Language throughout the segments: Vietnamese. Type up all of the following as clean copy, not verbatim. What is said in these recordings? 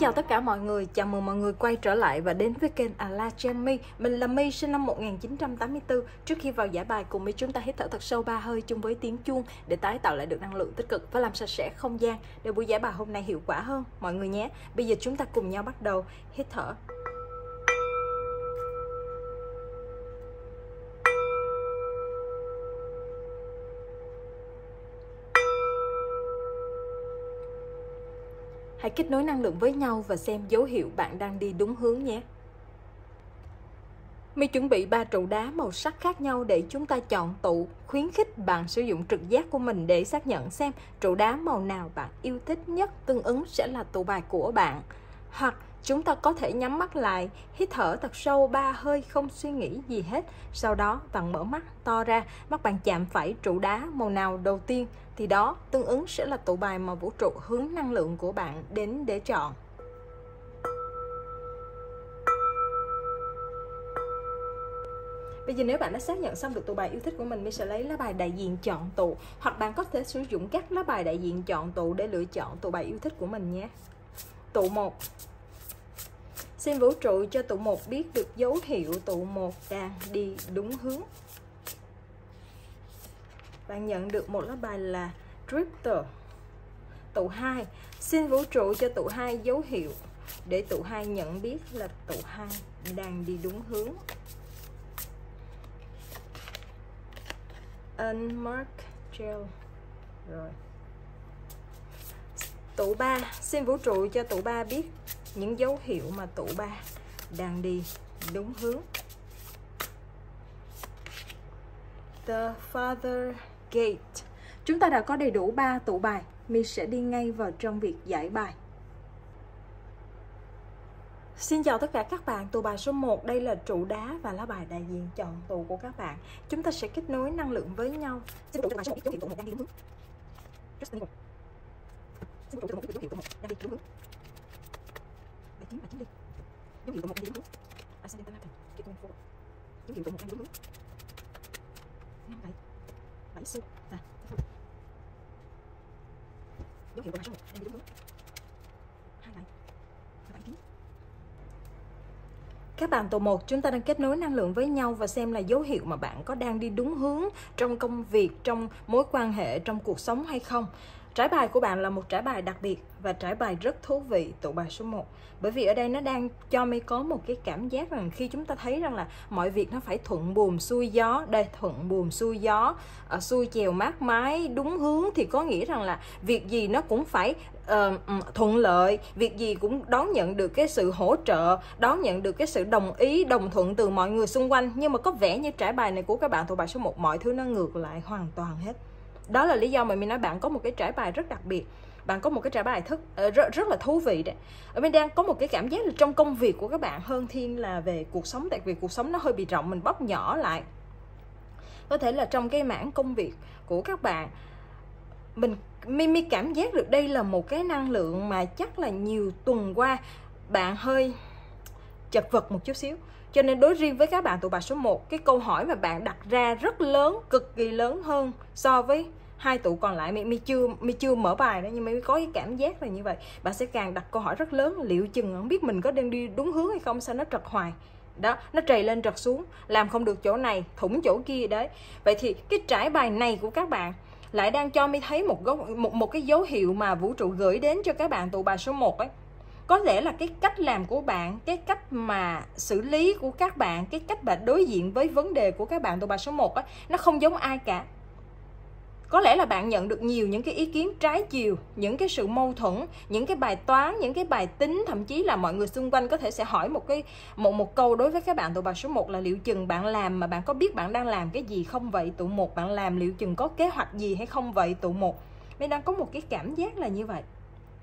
chào tất cả mọi người, chào mừng mọi người quay trở lại và đến với kênh Alachen My. Mình là My, sinh năm 1984. Trước khi vào giải bài, cùng với chúng ta hít thở thật sâu 3 hơi chung với tiếng chuông để tái tạo lại được năng lượng tích cực và làm sạch sẽ không gian để buổi giải bài hôm nay hiệu quả hơn mọi người nhé. Bây giờ chúng ta cùng nhau bắt đầu hít thở. Hãy kết nối năng lượng với nhau và xem dấu hiệu bạn đang đi đúng hướng nhé. My chuẩn bị 3 trụ đá màu sắc khác nhau để chúng ta chọn tụ. Khuyến khích bạn sử dụng trực giác của mình để xác nhận xem trụ đá màu nào bạn yêu thích nhất tương ứng sẽ là tụ bài của bạn. Hoặc chúng ta có thể nhắm mắt lại, hít thở thật sâu 3 hơi không suy nghĩ gì hết. Sau đó bạn mở mắt to ra, mắt bạn chạm phải trụ đá màu nào đầu tiên thì đó tương ứng sẽ là tụ bài mà vũ trụ hướng năng lượng của bạn đến để chọn. Bây giờ nếu bạn đã xác nhận xong được tụ bài yêu thích của mình sẽ lấy lá bài đại diện chọn tụ, hoặc bạn có thể sử dụng các lá bài đại diện chọn tụ để lựa chọn tụ bài yêu thích của mình nhé. Tụ 1. Xin vũ trụ cho tụ 1 biết được dấu hiệu tụ 1 đang đi đúng hướng. Bạn nhận được một lá bài là Drifter. Tụ 2. Xin vũ trụ cho tụ 2 dấu hiệu để tụ 2 nhận biết là tụ 2 đang đi đúng hướng. Unmarked gel. Rồi. Tụ 3. Xin vũ trụ cho tụ 3 biết những dấu hiệu mà tụ 3 đang đi đúng hướng. The Father Gate. Chúng ta đã có đầy đủ 3 tụ bài. My sẽ đi ngay vào trong việc giải bài. Xin chào tất cả các bạn, tụ bài số 1 đây là trụ đá và lá bài đại diện chọn tụ của các bạn. Chúng ta sẽ kết nối năng lượng với nhau. Xin tụ bài số 1 dấu hiệu tụ 1 đang đi đúng hướng. Xin tụ tụ 1 dấu hiệu tụ 1 đang đi đúng hướng. 9 và 9 đi. Dấu hiệu tụ 1 đang đi đúng hướng. Ascendant Latin. Keep going forward. Dấu hiệu tụ 1 đang đi đúng hướng. 5 7. 7 siêu. Dấu hiệu tụ bài số 1 đang đi đúng hướng. 2 7. 7 9. Các bạn tụ 1, chúng ta đang kết nối năng lượng với nhau và xem là dấu hiệu mà bạn có đang đi đúng hướng trong công việc, trong mối quan hệ, trong cuộc sống hay không. Trải bài của bạn là một trải bài đặc biệt và trải bài rất thú vị, tụ bài số 1. Bởi vì ở đây nó đang cho My có một cái cảm giác rằng khi chúng ta thấy rằng là mọi việc nó phải thuận buồm xuôi gió. Đây, thuận buồm xuôi gió, xuôi chèo mát mái, đúng hướng thì có nghĩa rằng là việc gì nó cũng phải thuận lợi, việc gì cũng đón nhận được cái sự hỗ trợ, đón nhận được cái sự đồng ý, đồng thuận từ mọi người xung quanh. Nhưng mà có vẻ như trải bài này của các bạn tụ bài số 1 mọi thứ nó ngược lại hoàn toàn hết. Đó là lý do mà mình nói bạn có một cái trải bài rất đặc biệt. Bạn có một cái trải bài rất là thú vị đấy. Ở bên đang có một cái cảm giác là trong công việc của các bạn hơn thiên là về cuộc sống. Tại vì cuộc sống nó hơi bị rộng, mình bóc nhỏ lại. Có thể là trong cái mảng công việc của các bạn, mình cảm giác được đây là một cái năng lượng mà chắc là nhiều tuần qua bạn hơi chật vật một chút xíu. Cho nên đối riêng với các bạn tụ bài số 1, cái câu hỏi mà bạn đặt ra rất lớn, cực kỳ lớn hơn so với hai tụ còn lại. My chưa mở bài đó, nhưng mà My có cái cảm giác là như vậy. Bạn sẽ càng đặt câu hỏi rất lớn, liệu chừng không biết mình có đang đi đúng hướng hay không, sao nó trật hoài. Đó, nó trầy lên trật xuống, làm không được chỗ này, thủng chỗ kia đấy. Vậy thì cái trải bài này của các bạn lại đang cho My thấy một cái dấu hiệu mà vũ trụ gửi đến cho các bạn tụ bài số 1 ấy. Có lẽ là cái cách làm của bạn, cái cách mà xử lý của các bạn, cái cách bạn đối diện với vấn đề của các bạn tụ bài số 1 ấy, nó không giống ai cả. Có lẽ là bạn nhận được nhiều những cái ý kiến trái chiều, những cái sự mâu thuẫn, những cái bài toán, những cái bài tính, thậm chí là mọi người xung quanh có thể sẽ hỏi một câu đối với các bạn tụ bài số 1 là liệu chừng bạn làm mà bạn có biết bạn đang làm cái gì không vậy tụ 1, bạn làm liệu chừng có kế hoạch gì hay không vậy tụ 1. Mình đang có một cái cảm giác là như vậy.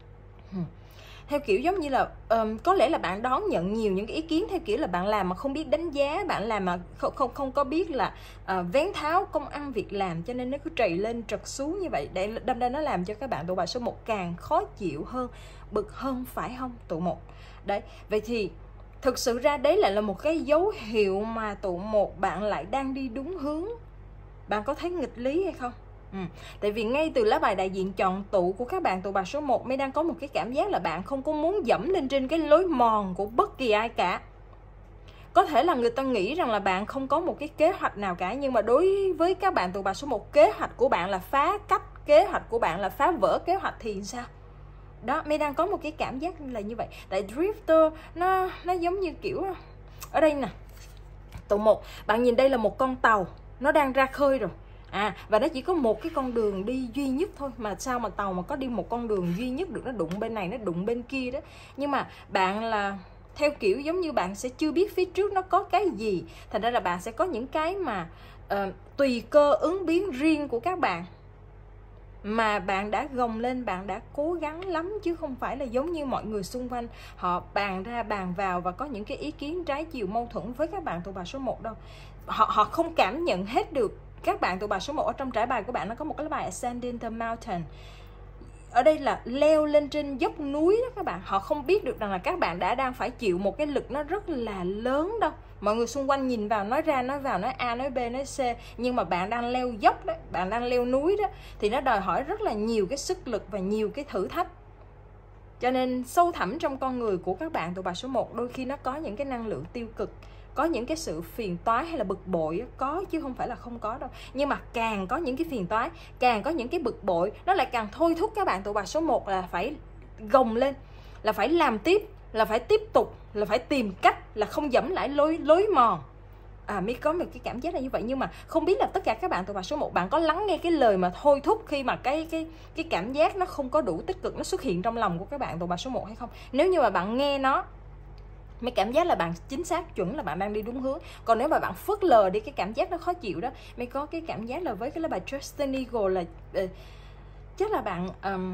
Theo kiểu giống như là có lẽ là bạn đón nhận nhiều những cái ý kiến theo kiểu là bạn làm mà không biết đánh giá, bạn làm mà không có biết là vén tháo công ăn việc làm, cho nên nó cứ trầy lên trật xuống như vậy. Để đâm ra nó làm cho các bạn tụ bài số 1 càng khó chịu hơn, bực hơn, phải không tụ 1? Đấy, vậy thì thực sự ra đấy lại là một cái dấu hiệu mà tụ 1 bạn lại đang đi đúng hướng. Bạn có thấy nghịch lý hay không? Tại vì ngay từ lá bài đại diện chọn tụ của các bạn tụ bài số 1, My đang có một cái cảm giác là bạn không có muốn dẫm lên trên cái lối mòn của bất kỳ ai cả. Có thể là người ta nghĩ rằng là bạn không có một cái kế hoạch nào cả, nhưng mà đối với các bạn tụ bài số 1, kế hoạch của bạn là phá cách, kế hoạch của bạn là phá vỡ kế hoạch thì sao? Đó, My đang có một cái cảm giác là như vậy. Tại Drifter nó giống như kiểu ở đây nè, tụ 1, bạn nhìn đây là một con tàu, nó đang ra khơi rồi. Và nó chỉ có một cái con đường đi duy nhất thôi. Mà sao mà tàu mà có đi một con đường duy nhất được, nó đụng bên này, nó đụng bên kia đó. Nhưng mà bạn là theo kiểu giống như bạn sẽ chưa biết phía trước nó có cái gì. Thành ra là bạn sẽ có những cái mà tùy cơ ứng biến riêng của các bạn, mà bạn đã gồng lên, bạn đã cố gắng lắm, chứ không phải là giống như mọi người xung quanh họ bàn ra bàn vào và có những cái ý kiến trái chiều mâu thuẫn với các bạn tụ bài số 1 đâu. Họ không cảm nhận hết được. Các bạn tụ bài số 1 ở trong trải bài của bạn nó có một cái bài Ascending the Mountain. Ở đây là leo lên trên dốc núi đó các bạn. Họ không biết được rằng là các bạn đang phải chịu một cái lực nó rất là lớn đâu. Mọi người xung quanh nhìn vào, nói ra, nói vào, nói A, nói B, nói C. Nhưng mà bạn đang leo dốc đó, bạn đang leo núi đó. Thì nó đòi hỏi rất là nhiều cái sức lực và nhiều cái thử thách. Cho nên sâu thẳm trong con người của các bạn tụ bài số 1, đôi khi nó có những cái năng lượng tiêu cực, có những cái sự phiền toái hay là bực bội, có chứ không phải là không có đâu. Nhưng mà càng có những cái phiền toái, càng có những cái bực bội, nó lại càng thôi thúc các bạn tụ bài số 1 là phải gồng lên, là phải làm tiếp, là phải tiếp tục, là phải tìm cách, là không dẫm lại lối mòn. My có một cái cảm giác là như vậy. Nhưng mà không biết là tất cả các bạn tụ bài số 1, bạn có lắng nghe cái lời mà thôi thúc khi mà cái cảm giác nó không có đủ tích cực nó xuất hiện trong lòng của các bạn tụ bài số 1 hay không? Nếu như mà bạn nghe nó, mấy cảm giác là bạn chính xác chuẩn là bạn đang đi đúng hướng. Còn nếu mà bạn phớt lờ đi cái cảm giác nó khó chịu đó, mới có cái cảm giác là với cái lá bài Trusted Eagle là chắc là bạn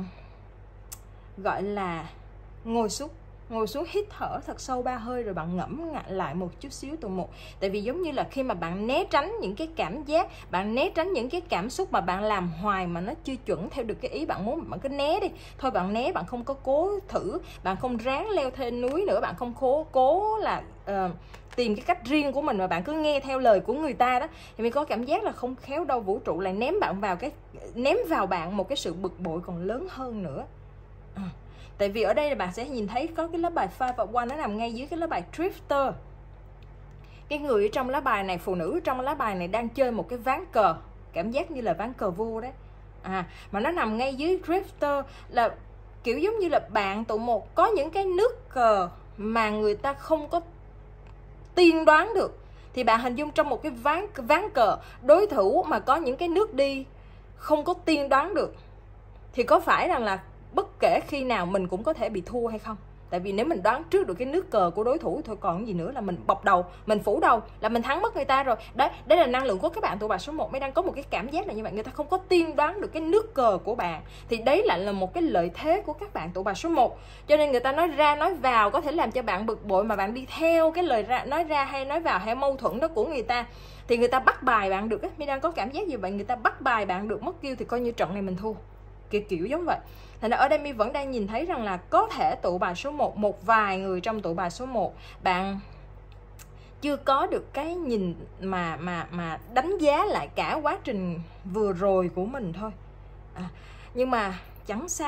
gọi là ngồi xuống hít thở thật sâu 3 hơi rồi bạn ngẫm lại một chút xíu tụ 1. Tại vì giống như là khi mà bạn né tránh những cái cảm giác, bạn né tránh những cái cảm xúc mà bạn làm hoài mà nó chưa chuẩn theo được cái ý bạn muốn, bạn cứ né đi. Thôi bạn né, bạn không có cố thử, bạn không ráng leo thêm núi nữa, bạn không cố là tìm cái cách riêng của mình mà bạn cứ nghe theo lời của người ta đó, thì mình có cảm giác là không khéo đâu vũ trụ lại ném vào bạn một cái sự bực bội còn lớn hơn nữa. Tại vì ở đây là bạn sẽ nhìn thấy có cái lá bài Five of Wands nó nằm ngay dưới cái lá bài Drifter. Cái người ở trong lá bài này, phụ nữ trong lá bài này đang chơi một cái ván cờ, cảm giác như là ván cờ vua đấy. Mà nó nằm ngay dưới Drifter, là kiểu giống như là bạn tụ 1 có những cái nước cờ mà người ta không có tiên đoán được. Thì bạn hình dung trong một cái ván cờ, đối thủ mà có những cái nước đi không có tiên đoán được, thì có phải rằng là bất kể khi nào mình cũng có thể bị thua hay không? Tại vì nếu mình đoán trước được cái nước cờ của đối thủ thôi, còn gì nữa là mình bọc đầu, mình phủ đầu là mình thắng mất người ta rồi. Đấy là năng lượng của các bạn tụ bài số 1 mới đang có một cái cảm giác là như vậy. Người ta không có tiên đoán được cái nước cờ của bạn, thì đấy lại là một cái lợi thế của các bạn tụ bài số 1. Cho nên người ta nói ra nói vào có thể làm cho bạn bực bội, mà bạn đi theo cái lời nói ra hay nói vào hay mâu thuẫn đó của người ta, thì người ta bắt bài bạn được. Mới đang có cảm giác như vậy, người ta bắt bài bạn được mất kill thì coi như trận này mình thua, kiểu giống vậy. Thành ra ở đây My vẫn đang nhìn thấy rằng là có thể tụ bài số 1, một vài người trong tụ bài số 1 bạn chưa có được cái nhìn mà đánh giá lại cả quá trình vừa rồi của mình thôi. Nhưng mà chẳng sao.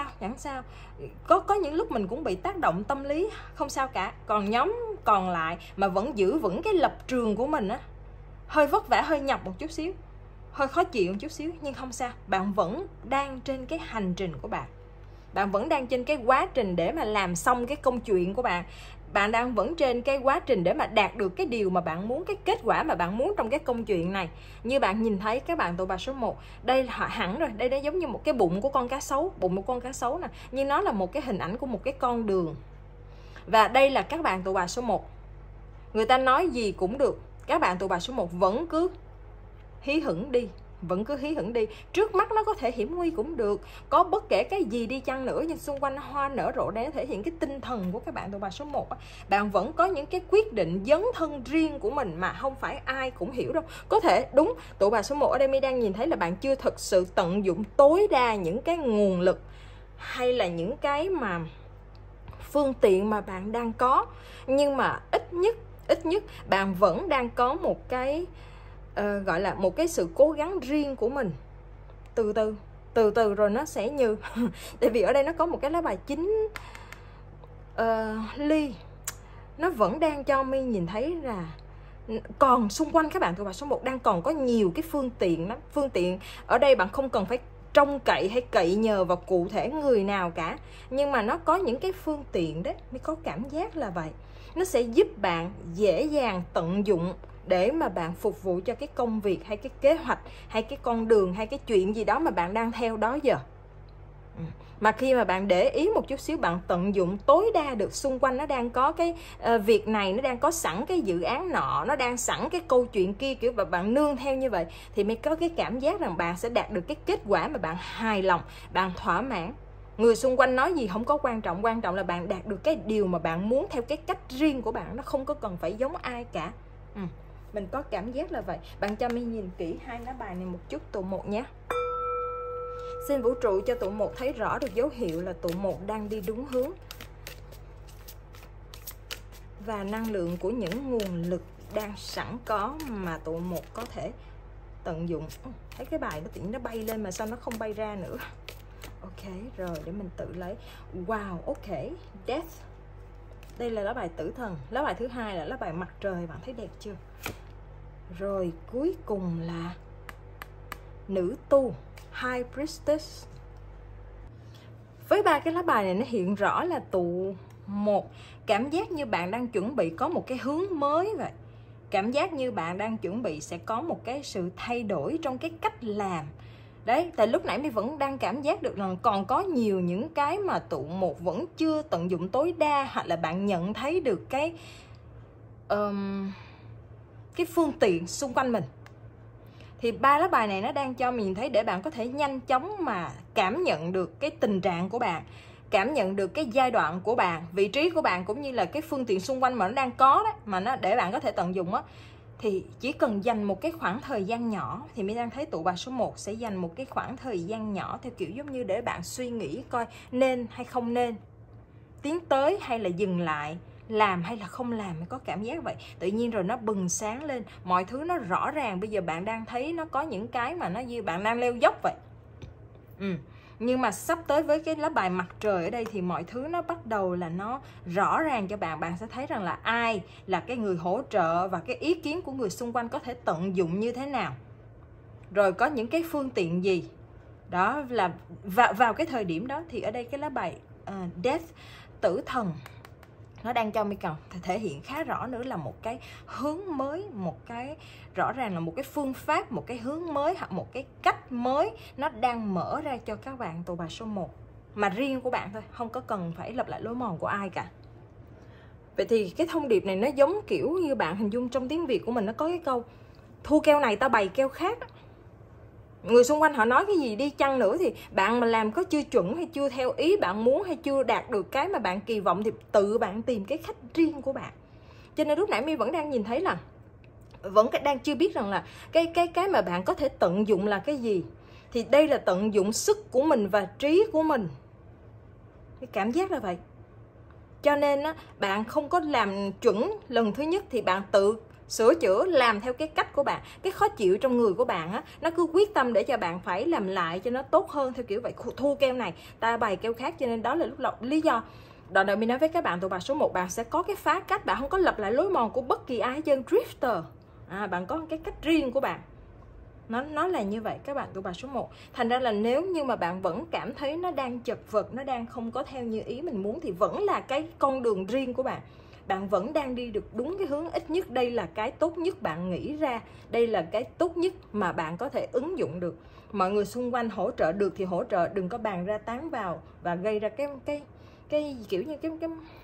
Có những lúc mình cũng bị tác động tâm lý, không sao cả. Còn nhóm còn lại mà vẫn giữ vững cái lập trường của mình á, hơi vất vả, hơi nhọc một chút xíu, hơi khó chịu một chút xíu, nhưng không sao. Bạn vẫn đang trên cái hành trình của bạn. Bạn vẫn đang trên cái quá trình để mà làm xong cái công chuyện của bạn. Bạn đang vẫn trên cái quá trình để mà đạt được cái điều mà bạn muốn, cái kết quả mà bạn muốn trong cái công chuyện này. Như bạn nhìn thấy các bạn tụ bài số 1, đây là hẳn rồi, đây giống như một cái bụng của con cá sấu, bụng một con cá sấu nè, nhưng nó là một cái hình ảnh của một cái con đường. Và đây là các bạn tụ bài số 1. Người ta nói gì cũng được, các bạn tụ bài số 1 vẫn cứ hí hửng đi. Trước mắt nó có thể hiểm nguy cũng được, có bất kể cái gì đi chăng nữa, nhưng xung quanh hoa nở rộ để thể hiện cái tinh thần của các bạn tụ bài số 1 á. Bạn vẫn có những cái quyết định dấn thân riêng của mình mà không phải ai cũng hiểu đâu. Có thể đúng tụ bài số 1 ở đây My đang nhìn thấy là bạn chưa thực sự tận dụng tối đa những cái nguồn lực hay là những cái mà phương tiện mà bạn đang có, nhưng mà ít nhất bạn vẫn đang có một cái gọi là một cái sự cố gắng riêng của mình. từ từ rồi nó sẽ như tại vì ở đây nó có một cái lá bài 9 ly, nó vẫn đang cho My nhìn thấy là còn xung quanh các bạn tụi bà số 1 đang còn có nhiều cái phương tiện lắm. Phương tiện ở đây bạn không cần phải trông cậy hay cậy nhờ vào cụ thể người nào cả, nhưng mà nó có những cái phương tiện đấy, mới có cảm giác là vậy. Nó sẽ giúp bạn dễ dàng tận dụng để mà bạn phục vụ cho cái công việc hay cái kế hoạch hay cái con đường hay cái chuyện gì đó mà bạn đang theo đó giờ. Mà khi mà bạn để ý một chút xíu, bạn tận dụng tối đa được, xung quanh nó đang có cái việc này, nó đang có sẵn cái dự án nọ, nó đang sẵn cái câu chuyện kia, kiểu bạn nương theo như vậy thì mới có cái cảm giác rằng bạn sẽ đạt được cái kết quả mà bạn hài lòng, bạn thỏa mãn. Người xung quanh nói gì không có quan trọng, quan trọng là bạn đạt được cái điều mà bạn muốn theo cái cách riêng của bạn, nó không có cần phải giống ai cả. Mình có cảm giác là vậy. Bạn cho mình nhìn kỹ hai lá bài này một chút tụ 1 nhé. Xin vũ trụ cho tụ 1 thấy rõ được dấu hiệu là tụ 1 đang đi đúng hướng và năng lượng của những nguồn lực đang sẵn có mà tụ 1 có thể tận dụng. Thấy cái bài nó tự nhiên nó bay lên mà sao nó không bay ra nữa. Ok, rồi để mình tự lấy. Wow, ok, Death. Đây là lá bài tử thần. Lá bài thứ hai là lá bài mặt trời, bạn thấy đẹp chưa? Rồi cuối cùng là nữ tu, High Priestess. Với ba cái lá bài này nó hiện rõ là tụ 1 cảm giác như bạn đang chuẩn bị có một cái hướng mới vậy. Cảm giác như bạn đang chuẩn bị sẽ có một cái sự thay đổi trong cái cách làm. Đấy, tại lúc nãy mình vẫn đang cảm giác được rằng còn có nhiều những cái mà tụ 1 vẫn chưa tận dụng tối đa, hoặc là bạn nhận thấy được cái phương tiện xung quanh mình. Thì ba lá bài này nó đang cho mình thấy để bạn có thể nhanh chóng mà cảm nhận được cái tình trạng của bạn, cảm nhận được cái giai đoạn của bạn, vị trí của bạn, cũng như là cái phương tiện xung quanh mà nó đang có đó, mà nó để bạn có thể tận dụng á. Thì chỉ cần dành một cái khoảng thời gian nhỏ, thì mình đang thấy tụ bài số 1 sẽ dành một cái khoảng thời gian nhỏ theo kiểu giống như để bạn suy nghĩ coi nên hay không nên, tiến tới hay là dừng lại, làm hay là không làm, có cảm giác vậy. Tự nhiên rồi nó bừng sáng lên, mọi thứ nó rõ ràng. Bây giờ bạn đang thấy nó có những cái mà nó như bạn đang leo dốc vậy. Nhưng mà sắp tới với cái lá bài mặt trời ở đây thì mọi thứ nó bắt đầu là nó rõ ràng cho bạn. Bạn sẽ thấy rằng là ai là cái người hỗ trợ và cái ý kiến của người xung quanh có thể tận dụng như thế nào, rồi có những cái phương tiện gì đó. Là vào cái thời điểm đó thì ở đây cái lá bài Death, tử thần, nó đang cho mình cần thể hiện khá rõ nữa là một cái hướng mới, một cái rõ ràng là một cái phương pháp, một cái hướng mới hoặc một cái cách mới nó đang mở ra cho các bạn tụ bài số 1 mà riêng của bạn thôi, không có cần phải lặp lại lối mòn của ai cả. Vậy thì cái thông điệp này nó giống kiểu như bạn hình dung trong tiếng Việt của mình nó có cái câu thu keo này tao bày keo khác. Người xung quanh họ nói cái gì đi chăng nữa thì bạn mà làm có chưa chuẩn hay chưa theo ý bạn muốn hay chưa đạt được cái mà bạn kỳ vọng thì tự bạn tìm cái khách riêng của bạn. Cho nên lúc nãy My vẫn đang nhìn thấy là vẫn đang chưa biết rằng là cái mà bạn có thể tận dụng là cái gì. Thì đây là tận dụng sức của mình và trí của mình. Cái cảm giác là vậy. Cho nên á, bạn không có làm chuẩn lần thứ nhất thì bạn tự sửa chữa làm theo cái cách của bạn. Cái khó chịu trong người của bạn á, nó cứ quyết tâm để cho bạn phải làm lại cho nó tốt hơn theo kiểu vậy. Thu keo này ta bày keo khác. Cho nên đó là lý do đoạn đầu mình nói với các bạn tụ bài số 1, bạn sẽ có cái phá cách, bạn không có lặp lại lối mòn của bất kỳ ai hết trơn. Drifter, bạn có cái cách riêng của bạn. Nó là như vậy các bạn tụ bài số 1. Thành ra là nếu như mà bạn vẫn cảm thấy nó đang chật vật, nó đang không có theo như ý mình muốn thì vẫn là cái con đường riêng của bạn. Bạn vẫn đang đi được đúng cái hướng, ít nhất đây là cái tốt nhất bạn nghĩ ra. Đây là cái tốt nhất mà bạn có thể ứng dụng được. Mọi người xung quanh hỗ trợ được thì hỗ trợ, đừng có bàn ra tán vào và gây ra cái kiểu như cái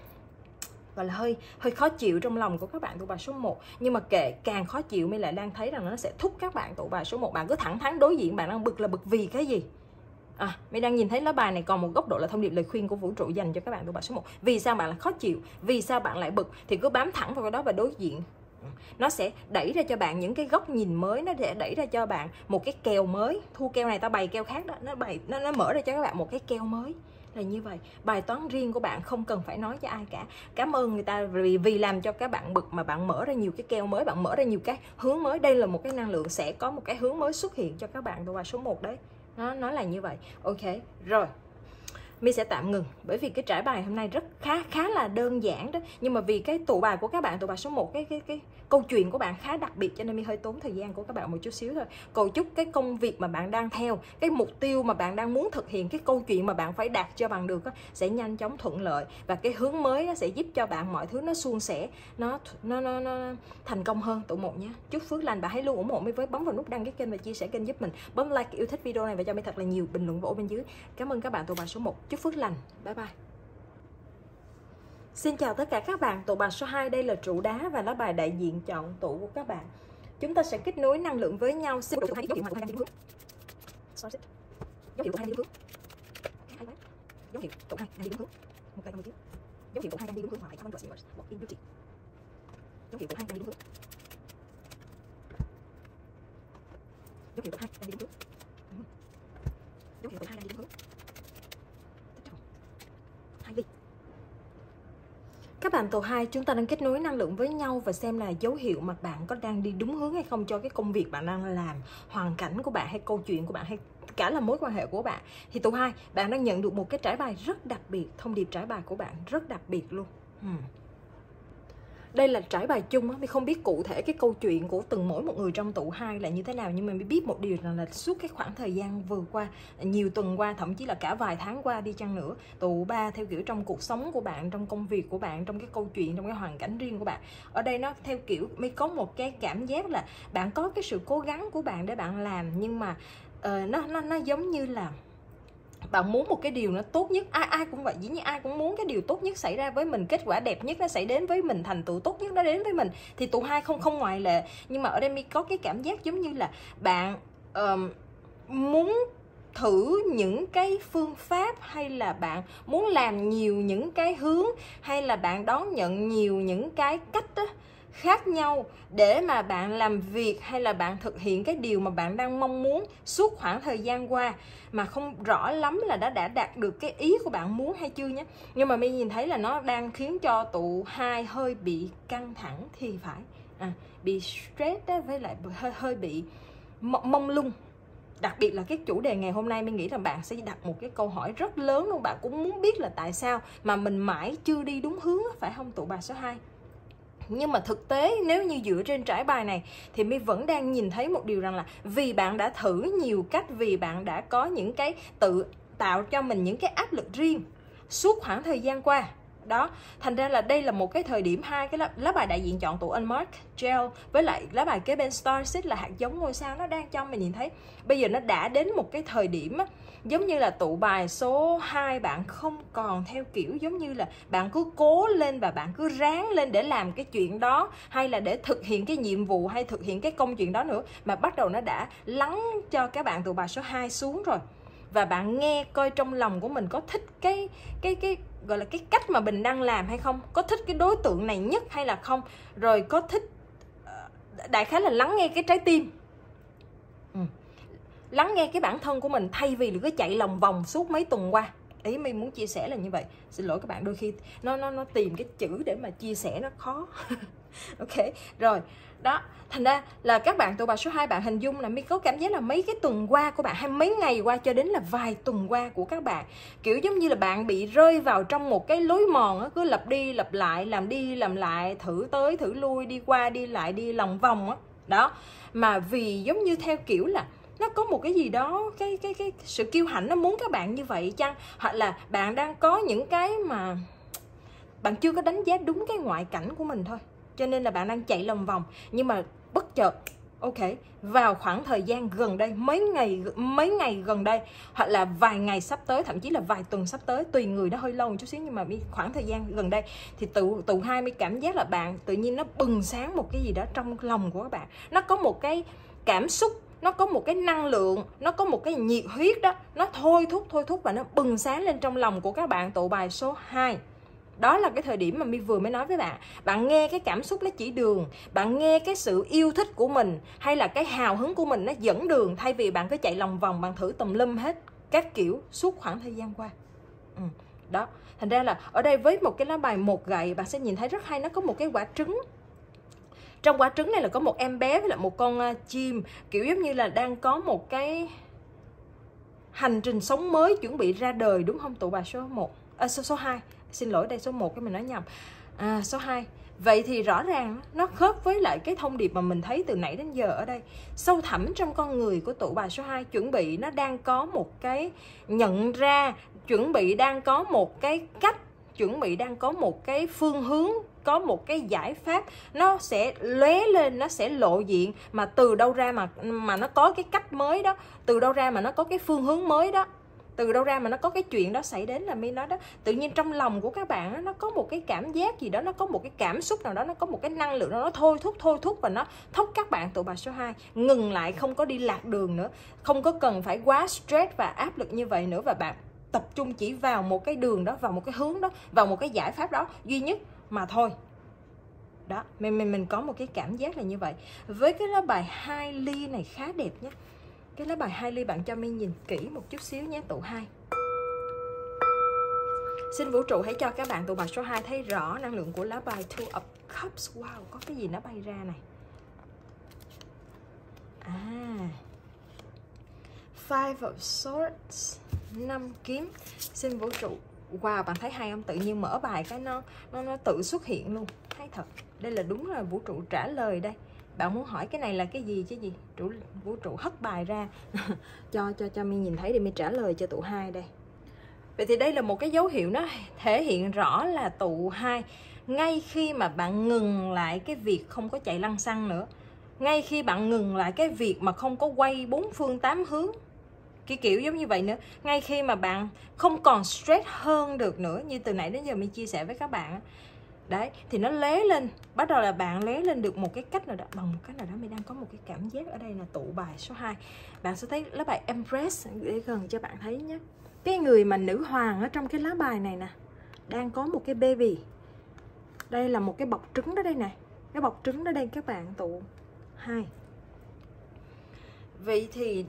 gọi là hơi khó chịu trong lòng của các bạn tụ bài số 1. Nhưng mà kệ, càng khó chịu mới lại đang thấy rằng nó sẽ thúc các bạn tụ bài số 1. Bạn cứ thẳng thắn đối diện, bạn đang bực là bực vì cái gì? Mình đang nhìn thấy lá bài này còn một góc độ là thông điệp lời khuyên của vũ trụ dành cho các bạn tụ bài số 1. Vì sao bạn lại khó chịu? Vì sao bạn lại bực? Thì cứ bám thẳng vào cái đó và đối diện. Nó sẽ đẩy ra cho bạn những cái góc nhìn mới, nó sẽ đẩy ra cho bạn một cái kèo mới. Thu keo này tao bày keo khác đó, nó mở ra cho các bạn một cái keo mới. Là như vậy, bài toán riêng của bạn không cần phải nói cho ai cả. Cảm ơn người ta vì làm cho các bạn bực mà bạn mở ra nhiều cái keo mới, bạn mở ra nhiều cái hướng mới. Đây là một cái năng lượng sẽ có một cái hướng mới xuất hiện cho các bạn tụ bài số 1 đấy. Nó là như vậy. Ok, rồi My sẽ tạm ngừng bởi vì cái trải bài hôm nay rất khá là đơn giản đó, nhưng mà vì cái tụ bài của các bạn, tụ bài số 1, cái câu chuyện của bạn khá đặc biệt cho nên My hơi tốn thời gian của các bạn một chút xíu thôi. Cầu chúc cái công việc mà bạn đang theo, cái mục tiêu mà bạn đang muốn thực hiện, cái câu chuyện mà bạn phải đạt cho bằng được sẽ nhanh chóng thuận lợi, và cái hướng mới nó sẽ giúp cho bạn mọi thứ nó suôn sẻ, nó thành công hơn tụ 1 nhé. Chúc phước lành. Bạn hãy luôn ủng hộ My với bấm vào nút đăng ký kênh và chia sẻ kênh giúp mình, bấm like yêu thích video này và cho My thật là nhiều bình luận vô bên dưới. Cảm ơn các bạn tụ bài số 1. Chúc phước lành. Bye bye. Xin chào tất cả các bạn, tụ bài số 2 đây là trụ đá và lá bài đại diện chọn tụ của các bạn. Chúng ta sẽ kết nối năng lượng với nhau. Xin dấu hiệu của hai đang đi đúng hướng. Dấu hiệu của hai đang đi đúng hướng. Dấu hiệu tụ 2 đang đi đúng hướng. Một cây 50 chiếc. Dấu hiệu tụ 2 đang đi đúng hướng ngoài Common Receivers. Walk in beauty. Dấu hiệu tụ 2 đang đi đúng hướng. Dấu hiệu tụ 2 đang đi đúng hướng. Dấu hiệu tụ 2 đang đi đúng hướng. Các bạn tụ 2, chúng ta đang kết nối năng lượng với nhau và xem là dấu hiệu mà bạn có đang đi đúng hướng hay không cho cái công việc bạn đang làm, hoàn cảnh của bạn hay câu chuyện của bạn hay cả là mối quan hệ của bạn. Thì tụ 2, bạn đang nhận được một cái trải bài rất đặc biệt, thông điệp trải bài của bạn rất đặc biệt luôn. Đây là trải bài chung á, mình không biết cụ thể cái câu chuyện của từng mỗi một người trong tụ 2 là như thế nào, nhưng mà mình biết một điều rằng là suốt cái khoảng thời gian vừa qua, nhiều tuần qua, thậm chí là cả vài tháng qua đi chăng nữa, tụ 3 theo kiểu trong cuộc sống của bạn, trong công việc của bạn, trong cái câu chuyện, trong cái hoàn cảnh riêng của bạn. Ở đây nó theo kiểu mình có một cái cảm giác là bạn có cái sự cố gắng của bạn để bạn làm, nhưng mà nó giống như là bạn muốn một cái điều nó tốt nhất, ai cũng vậy, dĩ nhiên ai cũng muốn cái điều tốt nhất xảy ra với mình, kết quả đẹp nhất nó xảy đến với mình, thành tựu tốt nhất nó đến với mình, thì tụ 2 không ngoại lệ. Nhưng mà ở đây mi có cái cảm giác giống như là bạn muốn thử những cái phương pháp, hay là bạn muốn làm nhiều những cái hướng, hay là bạn đón nhận nhiều những cái cách đó, khác nhau để mà bạn làm việc hay là bạn thực hiện cái điều mà bạn đang mong muốn suốt khoảng thời gian qua, mà không rõ lắm là đã đạt được cái ý của bạn muốn hay chưa nhé. Nhưng mà mình nhìn thấy là nó đang khiến cho tụ 2 hơi bị căng thẳng thì phải, bị stress đó, với lại hơi bị mông lung. Đặc biệt là cái chủ đề ngày hôm nay, mình nghĩ là bạn sẽ đặt một cái câu hỏi rất lớn luôn. Bạn cũng muốn biết là tại sao mà mình mãi chưa đi đúng hướng, phải không tụ bài số 2? Nhưng mà thực tế nếu như dựa trên trải bài này thì My vẫn đang nhìn thấy một điều rằng là vì bạn đã thử nhiều cách, vì bạn đã có những cái tự tạo cho mình những cái áp lực riêng suốt khoảng thời gian qua đó, thành ra là đây là một cái thời điểm, hai cái lá bài đại diện chọn tụ Unmarked Gel với lại lá bài kế bên Starseed là hạt giống ngôi sao, nó đang cho mình nhìn thấy bây giờ nó đã đến một cái thời điểm á, giống như là tụ bài số 2 bạn không còn theo kiểu giống như là bạn cứ cố lên và bạn cứ ráng lên để làm cái chuyện đó, hay là để thực hiện cái nhiệm vụ hay thực hiện cái công chuyện đó nữa, mà bắt đầu nó đã lắng cho các bạn tụ bài số 2 xuống rồi. Và bạn nghe coi trong lòng của mình có thích cái gọi là cái cách mà mình đang làm hay không, có thích cái đối tượng này nhất hay là không, rồi có thích, đại khái là lắng nghe cái trái tim, lắng nghe cái bản thân của mình thay vì là cứ chạy lòng vòng suốt mấy tuần qua. Ý mình muốn chia sẻ là như vậy. Xin lỗi các bạn, đôi khi nó tìm cái chữ để mà chia sẻ nó khó. Ok, rồi đó, thành ra là các bạn tụ bài số 2 bạn hình dung là mình có cảm giác là mấy cái tuần qua của bạn, hay mấy ngày qua cho đến là vài tuần qua của các bạn, kiểu giống như là bạn bị rơi vào trong một cái lối mòn á, cứ lặp đi lặp lại, làm đi làm lại, thử tới thử lui, đi qua đi lại, đi lòng vòng á. Đó, mà vì giống như theo kiểu là nó có một cái gì đó, cái sự kiêu hãnh nó muốn các bạn như vậy chăng, hoặc là bạn đang có những cái mà bạn chưa có đánh giá đúng cái ngoại cảnh của mình thôi, cho nên là bạn đang chạy lòng vòng. Nhưng mà bất chợt, ok, vào khoảng thời gian gần đây, mấy ngày gần đây, hoặc là vài ngày sắp tới, thậm chí là vài tuần sắp tới, tùy người, nó hơi lâu một chút xíu, nhưng mà khoảng thời gian gần đây thì tụ 2 mới cảm giác là bạn tự nhiên nó bừng sáng một cái gì đó trong lòng của các bạn, nó có một cái cảm xúc, nó có một cái năng lượng, nó có một cái nhiệt huyết đó, nó thôi thúc và nó bừng sáng lên trong lòng của các bạn tụ bài số 2. Đó là cái thời điểm mà My vừa mới nói với bạn. Bạn nghe cái cảm xúc nó chỉ đường, bạn nghe cái sự yêu thích của mình hay là cái hào hứng của mình nó dẫn đường, thay vì bạn cứ chạy lòng vòng, bạn thử tùm lum hết các kiểu suốt khoảng thời gian qua. Đó, thành ra là ở đây với một cái lá bài một gậy, bạn sẽ nhìn thấy rất hay, nó có một cái quả trứng. Trong quả trứng này là có một em bé với lại một con chim, kiểu giống như là đang có một cái hành trình sống mới chuẩn bị ra đời, đúng không? Tụ bài số 1, số 2, xin lỗi đây số 1 cái mình nói nhầm, số 2. Vậy thì rõ ràng nó khớp với lại cái thông điệp mà mình thấy từ nãy đến giờ ở đây. Sâu thẳm trong con người của tụ bài số 2 chuẩn bị nó đang có một cái nhận ra, chuẩn bị đang có một cái cách, chuẩn bị đang có một cái phương hướng, có một cái giải pháp, nó sẽ lóe lên, nó sẽ lộ diện. Mà từ đâu ra mà nó có cái cách mới đó, từ đâu ra mà nó có cái phương hướng mới đó, từ đâu ra mà nó có cái chuyện đó xảy đến là mi nói đó. Tự nhiên trong lòng của các bạn đó, nó có một cái cảm giác gì đó, nó có một cái cảm xúc nào đó, nó có một cái năng lượng nào đó thôi thúc và nó thúc các bạn tụ bài số 2 ngừng lại, không có đi lạc đường nữa, không có cần phải quá stress và áp lực như vậy nữa, và bạn tập trung chỉ vào một cái đường đó, vào một cái hướng đó, vào một cái giải pháp đó duy nhất mà thôi. Đó, mình có một cái cảm giác là như vậy. Với cái lá bài 2 ly này khá đẹp nhé. Cái lá bài 2 ly bạn cho mình nhìn kỹ một chút xíu nhé tụ 2. Xin vũ trụ hãy cho các bạn tụ bài số 2 thấy rõ năng lượng của lá bài Two of Cups. Wow, có cái gì nó bay ra này. Five of Swords, 5 kiếm. Xin vũ trụ. Wow, bạn thấy hay không? Tự nhiên mở bài cái nó tự xuất hiện luôn. Hay thật. Đây là đúng là vũ trụ trả lời đây. Bạn muốn hỏi cái này là cái gì chứ gì? Vũ trụ hất bài ra cho mình nhìn thấy để mình trả lời cho tụ 2 đây. Vậy thì đây là một cái dấu hiệu nó thể hiện rõ là tụ 2 ngay khi mà bạn ngừng lại cái việc không có chạy lăng xăng nữa, ngay khi bạn ngừng lại cái việc mà không có quay 4 phương 8 hướng, kiểu giống như vậy nữa, ngay khi mà bạn không còn stress hơn được nữa, như từ nãy đến giờ mình chia sẻ với các bạn đấy, thì nó lóe lên, bắt đầu là bạn lóe lên được một cái cách nào đó, bằng một cách nào đó mình đang có một cái cảm giác ở đây là tụ bài số 2. Bạn sẽ thấy lá bài Empress để gần cho bạn thấy nhé. Cái người mà nữ hoàng ở trong cái lá bài này nè, đang có một cái baby. Đây là một cái bọc trứng đó đây nè. Cái bọc trứng đó đây các bạn tụ 2. Vậy thì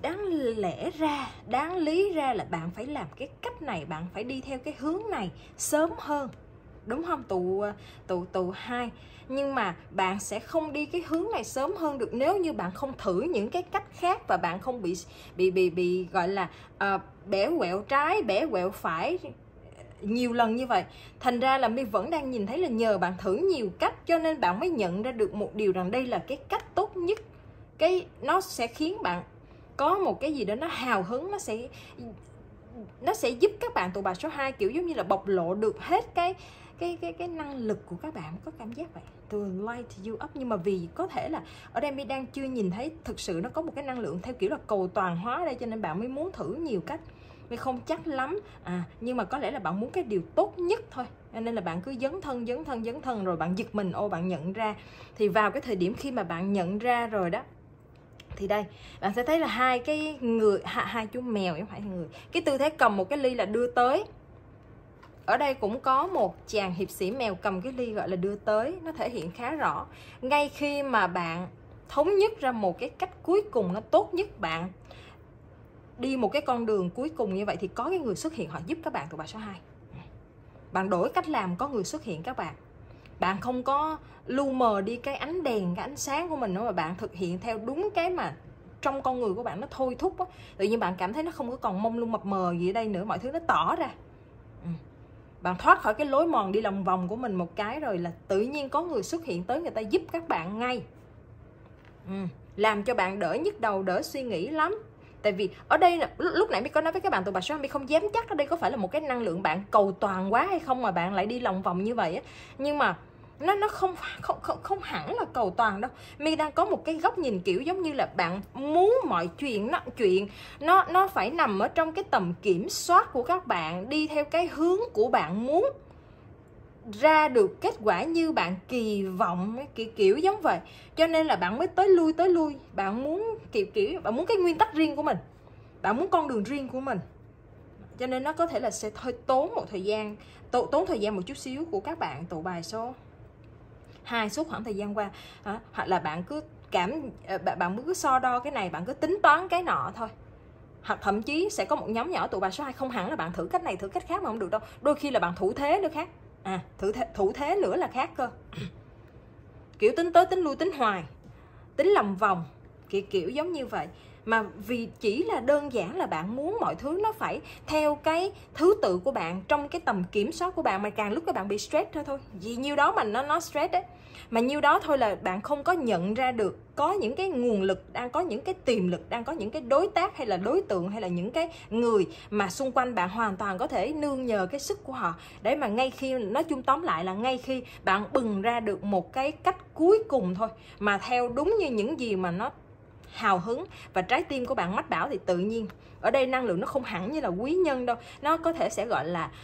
đáng lý ra là bạn phải làm cái cách này, bạn phải đi theo cái hướng này sớm hơn, đúng không tụ 2? Nhưng mà bạn sẽ không đi cái hướng này sớm hơn được nếu như bạn không thử những cái cách khác, và bạn không bị gọi là bẻ quẹo trái bẻ quẹo phải nhiều lần như vậy. Thành ra là mi vẫn đang nhìn thấy là nhờ bạn thử nhiều cách cho nên bạn mới nhận ra được một điều rằng đây là cái cách tốt nhất. Nó sẽ khiến bạn có một cái gì đó nó hào hứng, nó sẽ giúp các bạn tụ bài số 2 kiểu giống như là bộc lộ được hết cái năng lực của các bạn, có cảm giác vậy. To light you up. Nhưng mà vì có thể là ở đây mi đang chưa nhìn thấy thực sự nó có một cái năng lượng theo kiểu là cầu toàn hóa ở đây, cho nên bạn mới muốn thử nhiều cách. Mi không chắc lắm, nhưng mà có lẽ là bạn muốn cái điều tốt nhất thôi, nên là bạn cứ dấn thân rồi bạn giật mình, bạn nhận ra. Thì vào cái thời điểm khi mà bạn nhận ra rồi đó, thì đây bạn sẽ thấy là hai chú mèo, không phải người, cái tư thế cầm một cái ly là đưa tới. Ở đây cũng có một chàng hiệp sĩ mèo cầm cái ly gọi là đưa tới. Nó thể hiện khá rõ. Ngay khi mà bạn thống nhất ra một cái cách cuối cùng nó tốt nhất, bạn đi một cái con đường cuối cùng như vậy, thì có cái người xuất hiện họ giúp các bạn tụ bài số 2. Bạn đổi cách làm, có người xuất hiện các bạn. Bạn không có lu mờ đi cái ánh đèn, cái ánh sáng của mình nữa, mà bạn thực hiện theo đúng cái mà trong con người của bạn nó thôi thúc á. Tự nhiên bạn cảm thấy nó không có còn mông lung mập mờ gì ở đây nữa, mọi thứ nó tỏ ra. Bạn thoát khỏi cái lối mòn đi lòng vòng của mình một cái rồi là tự nhiên có người xuất hiện tới, người ta giúp các bạn ngay. Làm cho bạn đỡ nhức đầu, đỡ suy nghĩ lắm. Tại vì ở đây là lúc nãy mi có nói với các bạn tụ bài số 2, mi không dám chắc ở đây có phải là một cái năng lượng bạn cầu toàn quá hay không mà bạn lại đi lòng vòng như vậy á. Nhưng mà nó không hẳn là cầu toàn đâu. Mi đang có một cái góc nhìn kiểu giống như là bạn muốn mọi chuyện nó phải nằm ở trong cái tầm kiểm soát của các bạn, đi theo cái hướng của bạn muốn ra được kết quả như bạn kỳ vọng, kiểu giống vậy. Cho nên là bạn mới tới lui. Bạn muốn bạn muốn cái nguyên tắc riêng của mình, bạn muốn con đường riêng của mình. Cho nên nó có thể là sẽ hơi tốn một thời gian, tốn thời gian một chút xíu của các bạn tụ bài số 2 suốt khoảng thời gian qua. Hoặc là bạn cứ so đo cái này, bạn cứ tính toán cái nọ thôi. Hoặc thậm chí sẽ có một nhóm nhỏ tụ bài số 2 không hẳn là bạn thử cách này thử cách khác mà không được đâu. Đôi khi là bạn thủ thế nữa khác. Thủ thế nữa là khác cơ. Kiểu tính tới tính lui, tính hoài, tính lòng vòng, kiểu giống như vậy. mà vì chỉ là đơn giản là bạn muốn mọi thứ nó phải theo cái thứ tự của bạn, trong cái tầm kiểm soát của bạn, mà càng lúc các bạn bị stress thôi. Vì nhiêu đó mà nó stress đấy, mà nhiêu đó thôi là bạn không có nhận ra được có những cái nguồn lực, đang có những cái tiềm lực, đang có những cái đối tác hay là đối tượng hay là những cái người mà xung quanh bạn hoàn toàn có thể nương nhờ cái sức của họ. Để mà ngay khi, nói chung tóm lại là ngay khi bạn bừng ra được một cái cách cuối cùng thôi, mà theo đúng như những gì mà nó hào hứng và trái tim của bạn mách bảo, thì tự nhiên ở đây năng lượng nó không hẳn như là quý nhân đâu, nó có thể sẽ gọi là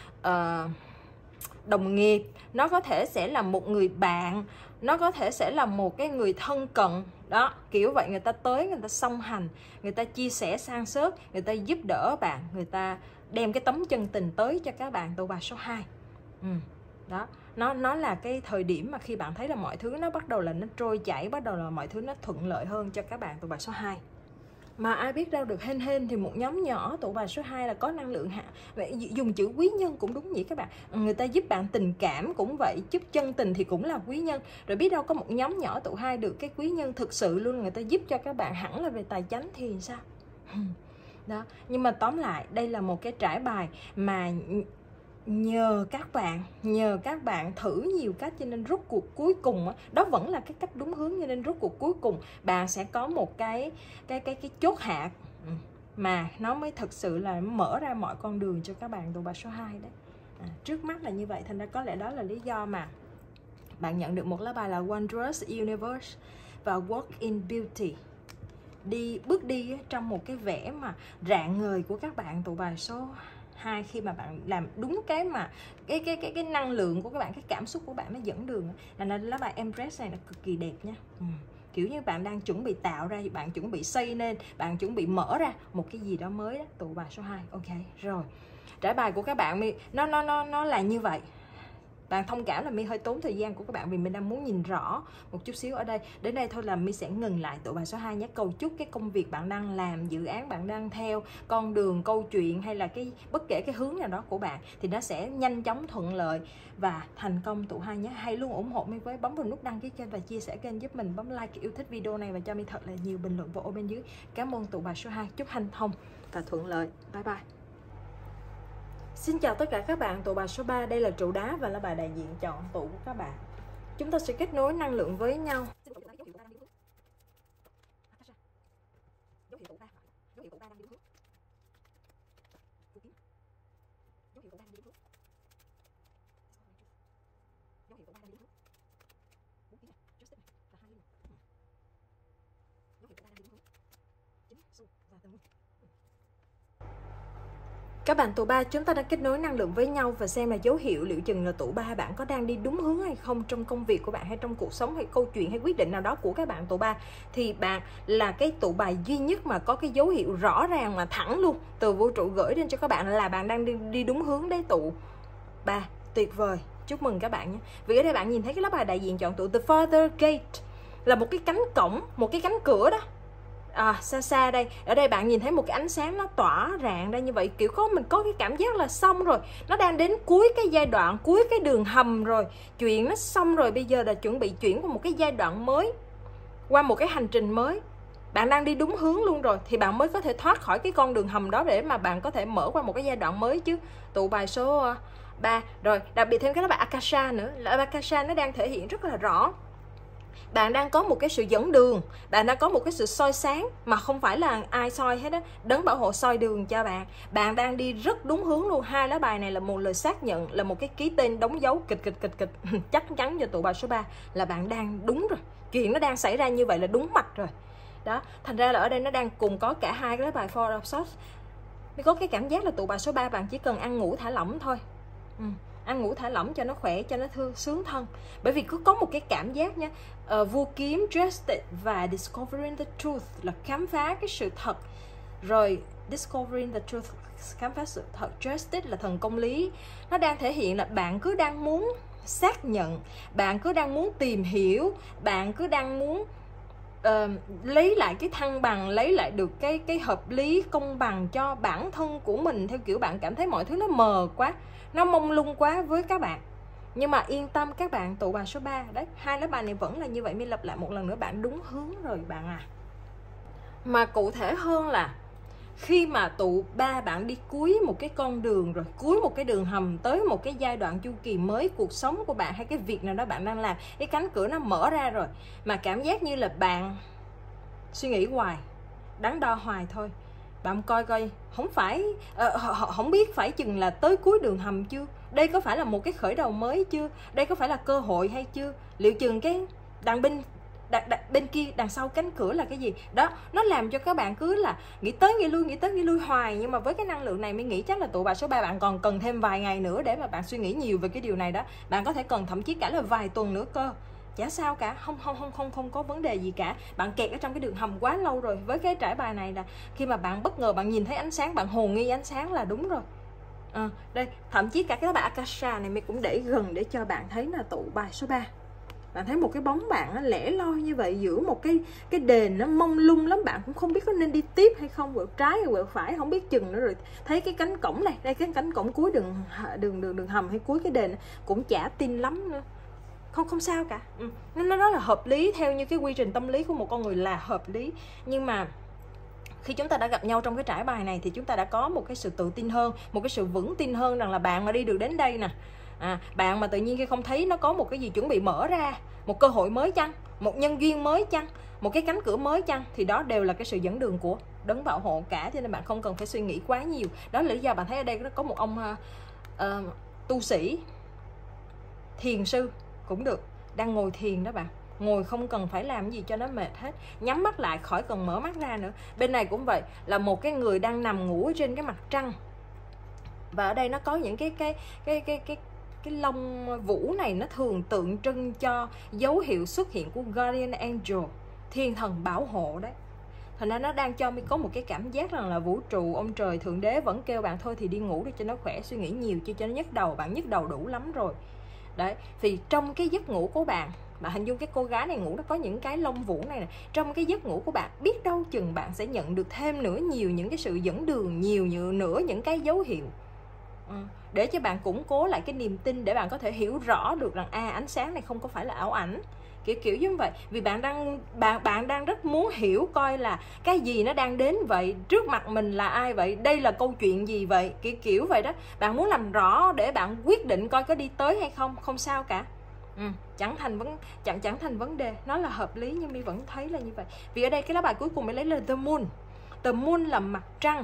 đồng nghiệp, nó có thể sẽ là một người bạn, nó có thể sẽ là một cái người thân cận đó, kiểu vậy. Người ta tới, người ta song hành, người ta chia sẻ san sớt, người ta giúp đỡ bạn, người ta đem cái tấm chân tình tới cho các bạn, tụ bài số 2. Đó, nó là cái thời điểm mà khi bạn thấy là mọi thứ nó bắt đầu là nó trôi chảy, bắt đầu là mọi thứ nó thuận lợi hơn cho các bạn tụ bài số 2. Mà ai biết đâu được, hên thì một nhóm nhỏ tụ bài số 2 là có năng lượng hạ. Vậy dùng chữ quý nhân cũng đúng vậy các bạn. Người ta giúp bạn tình cảm cũng vậy, giúp chân tình thì cũng là quý nhân. Rồi biết đâu có một nhóm nhỏ tụ 2 được cái quý nhân thực sự luôn, người ta giúp cho các bạn hẳn là về tài chánh thì sao? Đó, nhưng mà tóm lại đây là một cái trải bài mà nhờ các bạn thử nhiều cách, cho nên rốt cuộc cuối cùng đó vẫn là cái cách đúng hướng, cho nên rốt cuộc cuối cùng bạn sẽ có một cái chốt hạ mà nó mới thực sự là mở ra mọi con đường cho các bạn tụ bài số 2 đấy. Trước mắt là như vậy, thành ra có lẽ đó là lý do mà bạn nhận được một lá bài là Wondrous Universe và Walk in Beauty. Bước đi trong một cái vẻ mà rạng ngời của các bạn tụ bài số 2, khi mà bạn làm đúng cái mà cái năng lượng của các bạn, cái cảm xúc của bạn nó dẫn đường. Là lá bài Empress này nó cực kỳ đẹp nha. Kiểu như bạn đang chuẩn bị tạo ra, bạn chuẩn bị xây nên, bạn chuẩn bị mở ra một cái gì đó mới đó, tụ bài số 2. Ok, rồi. Trải bài của các bạn nó là như vậy. Bạn thông cảm là My hơi tốn thời gian của các bạn vì mình đang muốn nhìn rõ một chút xíu ở đây. Đến đây thôi là My sẽ ngừng lại tụ bài số 2 nhé. Cầu chúc cái công việc bạn đang làm, dự án bạn đang theo, con đường, câu chuyện hay là cái bất kể cái hướng nào đó của bạn thì nó sẽ nhanh chóng thuận lợi và thành công tụ 2 nhé. Hãy luôn ủng hộ My với bấm vào nút đăng ký kênh và chia sẻ kênh giúp mình, bấm like yêu thích video này và cho My thật là nhiều bình luận vào ô bên dưới. Cảm ơn tụ bài số 2. Chúc hanh thông và thuận lợi. Bye bye. Xin chào tất cả các bạn, tụ bài số 3, đây là trụ đá và là bài đại diện chọn tụ của các bạn. Chúng ta sẽ kết nối năng lượng với nhau. Các bạn tụ 3, chúng ta đã kết nối năng lượng với nhau và xem là dấu hiệu liệu chừng là tụ 3 bạn có đang đi đúng hướng hay không trong công việc của bạn hay trong cuộc sống hay câu chuyện hay quyết định nào đó của các bạn tụ 3. Thì bạn là cái tụ bài duy nhất mà có cái dấu hiệu rõ ràng mà thẳng luôn từ vũ trụ gửi đến cho các bạn là bạn đang đi đúng hướng đấy tụ 3. Tuyệt vời, chúc mừng các bạn nhé. Vì ở đây bạn nhìn thấy cái lá bài đại diện chọn tụ The Father Gate là một cái cánh cổng, một cái cánh cửa đó. Xa xa đây, ở đây bạn nhìn thấy một cái ánh sáng nó tỏa rạng ra như vậy, kiểu mình có cái cảm giác là xong rồi, nó đang đến cuối cái giai đoạn, cuối cái đường hầm rồi, chuyện nó xong rồi, bây giờ là chuẩn bị chuyển qua một cái giai đoạn mới, qua một cái hành trình mới. Bạn đang đi đúng hướng luôn rồi thì bạn mới có thể thoát khỏi cái con đường hầm đó để mà bạn có thể mở qua một cái giai đoạn mới chứ. Tụ bài số 3 rồi, đặc biệt thêm cái lá bài Akasha nữa, là Akasha nó đang thể hiện rất là rõ bạn đang có một cái sự dẫn đường, bạn đang có một cái sự soi sáng mà không phải là ai soi hết á, đấng bảo hộ soi đường cho bạn. Bạn đang đi rất đúng hướng luôn. Hai lá bài này là một lời xác nhận, là một cái ký tên đóng dấu kịch chắc chắn cho tụ bài số 3 là bạn đang đúng rồi. Chuyện nó đang xảy ra như vậy là đúng mạch rồi. Đó, thành ra là ở đây nó đang cùng có cả hai cái lá bài Four of Swords. Mới có cái cảm giác là tụ bài số 3 bạn chỉ cần ăn ngủ thả lỏng thôi. Ăn ngủ thả lỏng cho nó khỏe, cho nó sướng thân. Bởi vì cứ có một cái cảm giác nha, vua kiếm Justice và Discovering the Truth là khám phá cái sự thật. Rồi Discovering the Truth, khám phá sự thật. Justice là thần công lý. Nó đang thể hiện là bạn cứ đang muốn xác nhận, bạn cứ đang muốn tìm hiểu, bạn cứ đang muốn lấy lại cái thăng bằng, lấy lại được cái hợp lý công bằng cho bản thân của mình, theo kiểu bạn cảm thấy mọi thứ nó mờ quá, nó mông lung quá với các bạn. Nhưng mà yên tâm các bạn, tụ bài số 3 đấy, hai lá bài này vẫn là như vậy. Mình lặp lại một lần nữa, bạn đúng hướng rồi bạn à. Mà cụ thể hơn là khi mà tụ ba bạn đi cuối một cái con đường rồi, cuối một cái đường hầm, tới một cái giai đoạn chu kỳ mới cuộc sống của bạn hay cái việc nào đó bạn đang làm, cái cánh cửa nó mở ra rồi mà cảm giác như là bạn suy nghĩ hoài, đắn đo hoài thôi. Bạn coi coi không phải không biết phải chừng là tới cuối đường hầm chưa, đây có phải là một cái khởi đầu mới chưa, đây có phải là cơ hội hay chưa, liệu chừng cái đằng bên kia đằng sau cánh cửa là cái gì đó. Nó làm cho các bạn cứ là nghĩ tới nghĩ lui hoài. Nhưng mà với cái năng lượng này mới nghĩ chắc là tụ bài số 3 bạn còn cần thêm vài ngày nữa để mà bạn suy nghĩ nhiều về cái điều này đó. Bạn có thể cần thậm chí cả là vài tuần nữa cơ, chả sao cả, không có vấn đề gì cả. Bạn kẹt ở trong cái đường hầm quá lâu rồi. Với cái trải bài này là khi mà bạn bất ngờ bạn nhìn thấy ánh sáng, bạn hồ nghi ánh sáng là đúng rồi. Đây, thậm chí cả cái bài Akasha này mình cũng để gần để cho bạn thấy là tụ bài số 3. Bạn thấy một cái bóng bạn nó lẻ loi như vậy giữa một cái đền nó mông lung lắm, bạn cũng không biết có nên đi tiếp hay không, quẹo trái hay quẹo phải không biết chừng nữa. Rồi thấy cái cánh cổng này, đây cái cánh cổng cuối đường hầm hay cuối cái đền cũng chả tin lắm nữa. Không sao cả. Nó rất là hợp lý, theo như cái quy trình tâm lý của một con người là hợp lý. Nhưng mà khi chúng ta đã gặp nhau trong cái trải bài này thì chúng ta đã có một cái sự tự tin hơn, một cái sự vững tin hơn rằng là bạn mà đi được đến đây nè, bạn mà tự nhiên khi không thấy nó có một cái gì chuẩn bị mở ra, một cơ hội mới chăng, một nhân duyên mới chăng, một cái cánh cửa mới chăng, thì đó đều là cái sự dẫn đường của đấng bảo hộ cả. Cho nên bạn không cần phải suy nghĩ quá nhiều. Đó là lý do bạn thấy ở đây nó có một ông tu sĩ, thiền sư cũng được, đang ngồi thiền đó bạn. Ngồi không cần phải làm gì cho nó mệt hết, nhắm mắt lại khỏi cần mở mắt ra nữa. Bên này cũng vậy, là một cái người đang nằm ngủ trên cái mặt trăng. Và ở đây nó có những cái lông vũ này, nó thường tượng trưng cho dấu hiệu xuất hiện của Guardian Angel, thiên thần bảo hộ đấy. Thành ra nó đang cho mình có một cái cảm giác rằng là vũ trụ, ông trời, thượng đế vẫn kêu bạn thôi thì đi ngủ đi cho nó khỏe, suy nghĩ nhiều chứ cho nó nhức đầu. Bạn nhức đầu đủ lắm rồi đấy. Thì trong cái giấc ngủ của bạn hình dung cái cô gái này ngủ nó có những cái lông vũ này nè. Trong cái giấc ngủ của bạn, biết đâu chừng bạn sẽ nhận được thêm nữa nhiều những cái sự dẫn đường, nhiều nữa những cái dấu hiệu để cho bạn củng cố lại cái niềm tin, để bạn có thể hiểu rõ được rằng ánh sáng này không có phải là ảo ảnh, kiểu như vậy. Vì bạn đang rất muốn hiểu coi là cái gì nó đang đến vậy, trước mặt mình là ai vậy, đây là câu chuyện gì vậy, kiểu vậy đó. Bạn muốn làm rõ để bạn quyết định coi có đi tới hay không. Không sao cả, chẳng thành vấn đề. Nó là hợp lý nhưng mình vẫn thấy là như vậy. Vì ở đây cái lá bài cuối cùng mình lấy là The Moon. The Moon là mặt trăng,